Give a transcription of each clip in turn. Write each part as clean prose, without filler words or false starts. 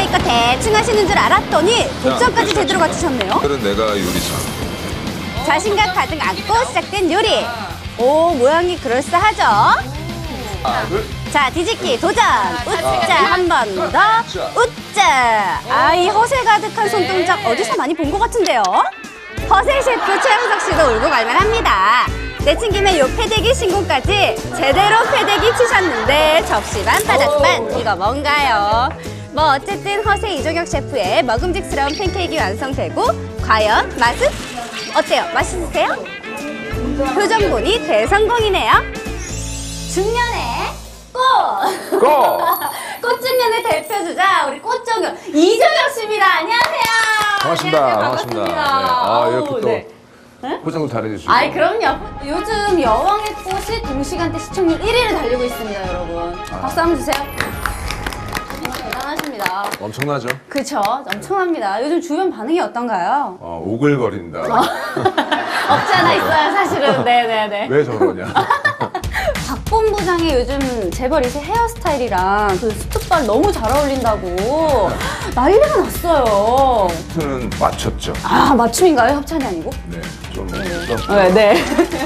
메이크업 대충 하시는 줄 알았더니 도전까지 제대로 갖추셨네요. 오늘은 내가 요리사. 자신감 가득 안고 시작된 요리. 오, 모양이 그럴싸하죠? 자, 뒤집기 도전! 웃자, 한 번 더. 웃자! 아, 이 허세 가득한 손동작 어디서 많이 본 것 같은데요? 허세 셰프 최영석 씨도 울고 갈만합니다. 내친 김에 요 패대기 신공까지 제대로 패대기 치셨는데 접시만 바닥만. 이거 뭔가요? 뭐 어쨌든 허세 이종혁 셰프의 먹음직스러운 팬케이크 완성되고 과연 맛은? 어때요? 맛있으세요? 표정 보니 대성공이네요. 중년의 꽃! 고! 꽃중년의 대표주자 우리 꽃정연 이종혁 씨입니다. 안녕하세요. 반갑습니다. 안녕하세요. 반갑습니다. 네. 반갑습니다. 이렇게 오, 또 네. 포장도 잘해주시고. 아이 그럼요. 요즘 여왕의 꽃이 동시간대 시청률 1위를 달리고 있습니다, 여러분. 박수 한번 주세요. 대단하십니다. 엄청나죠? 그쵸? 엄청납니다. 요즘 주변 반응이 어떤가요? 오글거린다. 없지 않아 있어요, 사실은. 네네네. 왜 저러냐? 박 본부장이 요즘 재벌 2세 헤어스타일이랑 그 수트발 너무 잘 어울린다고 난리가 났어요. 수트는 맞췄죠. 아, 맞춤인가요? 협찬이 아니고? 네, 좀. 네.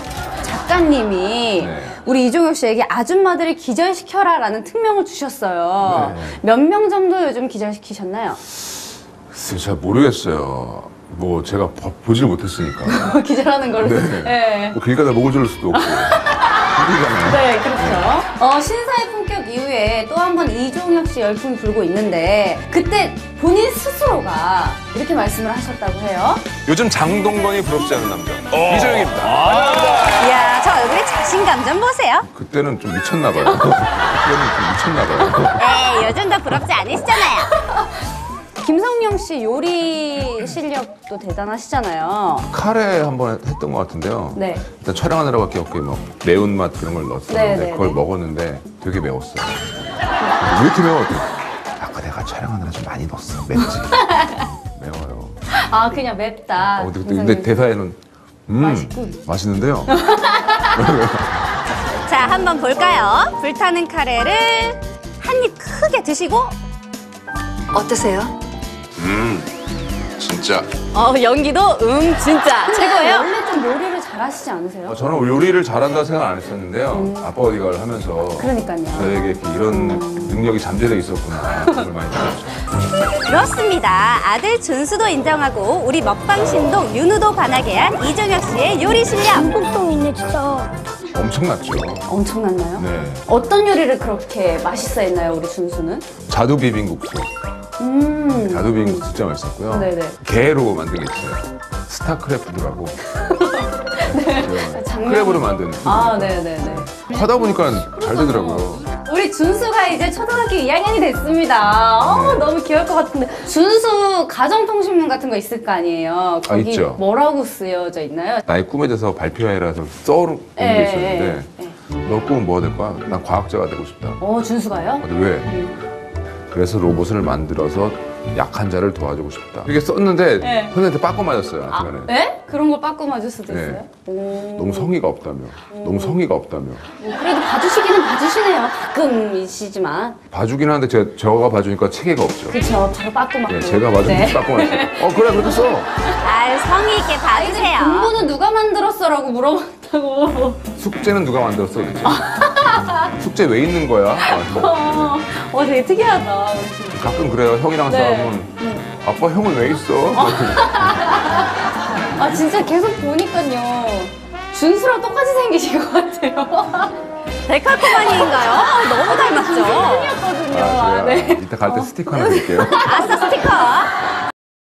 작가님이 네. 우리 이종혁 씨에게 아줌마들을 기절시켜라 라는 특명을 주셨어요. 네. 몇 명 정도 요즘 기절시키셨나요? 글쎄, 잘 모르겠어요. 뭐 제가 보지를 못했으니까. 기절하는 걸로. 네. 네. 뭐 길 가다 목을 조를 수도 없고. 힘들잖아요. 네, 그렇죠. 신사의 품격 이후에 또 한 번 이종혁 씨 열풍이 불고 있는데 그때 본인 스스로가 이렇게 말씀을 하셨다고 해요. 요즘 장동건이 부럽지 않은 남자. 이정혁입니다. 이야, 저 얼굴에 자신감 좀 보세요. 그때는 좀 미쳤나 봐요. 그때는 좀 미쳤나 봐요. 에이, 요즘도 부럽지 않으시잖아요. 김성명 씨 요리 실력도 대단하시잖아요. 카레 한번 했던 것 같은데요. 네. 일단 촬영하느라고 할게 없게 뭐 매운맛 그런 걸 넣었었는데 네, 그걸 네. 먹었는데 되게 매웠어요. 왜 이렇게 매워? 아까 내가 촬영하느라 좀 많이 넣었어. 맵지? 매워요. 아, 그냥 맵다. 근데 대사에는 맛있군. 맛있는데요. 자, 한번 볼까요? 불타는 카레를 한 입 크게 드시고 어떠세요? 진짜. 연기도 진짜 최고예요. 원래 좀 요리를 잘하시지 않으세요? 저는 요리를 잘한다 생각 안 했었는데요. 아빠가 이걸 하면서 그러니까요. 저에게 이렇게 이런 능력이 잠재되어 있었구나. 그걸 많이 느꼈죠. 그렇습니다. 아들 준수도 인정하고 우리 먹방 신동 윤우도 반하게 한 이종혁 씨의 요리 실력. 중독성 있네 진짜. 엄청났죠. 엄청났나요? 네. 어떤 요리를 그렇게 맛있어 했나요, 우리 준수는? 자두 비빔국수. 자두 비빔국수 진짜 맛있었고요. 네네. 게로 만든 게 있어요. 스타크래프트라고. 장면. 크랩으로 만든. 아, 네네네. 하다 보니까 잘 되더라고요. 우리 준수가 이제 초등학교 2학년이 됐습니다. 네. 너무 귀여울 것 같은데. 준수 가정통신문 같은 거 있을 거 아니에요? 거기 있죠. 뭐라고 쓰여져 있나요? 나의 꿈에 대해서 발표해라서 써놓은 게 있었는데 너 꿈은 뭐가 될 거야? 난 과학자가 되고 싶다. 준수가요? 근데 왜? 그래서 로봇을 만들어서 약한 자를 도와주고 싶다. 이렇게 썼는데 네. 선생님한테 빠꾸 맞았어요. 하여튼간에. 네? 그런 걸 빠꾸 맞을 수도 네. 있어요? 오. 너무 성의가 없다며. 너무 성의가 없다며. 그래도 봐주시기는 봐주시네요. 가끔이시지만. 봐주긴 하는데 제가 봐주니까 체계가 없죠. 그쵸. 바로 빠꾸 맞고. 네, 제가 봐주니까 네. 빠꾸 맞죠. 그래 그렇게 써. 아유, 성의 있게 봐주세요. 공부는 누가 만들었어라고 물어봤다고. 숙제는 누가 만들었어? 그랬지. 숙제 왜 있는 거야? 되게 특이하다. 가끔 그래요. 형이랑 네. 싸우면 아빠 형은 왜 있어? 아, 진짜 계속 보니까요. 준수랑 똑같이 생기신 것 같아요. 데칼코마니인가요? 너무 닮았죠? 팬이었거든요. 그래요? 네. 이따 갈 때 스티커 하나 드릴게요. 아싸, 스티커.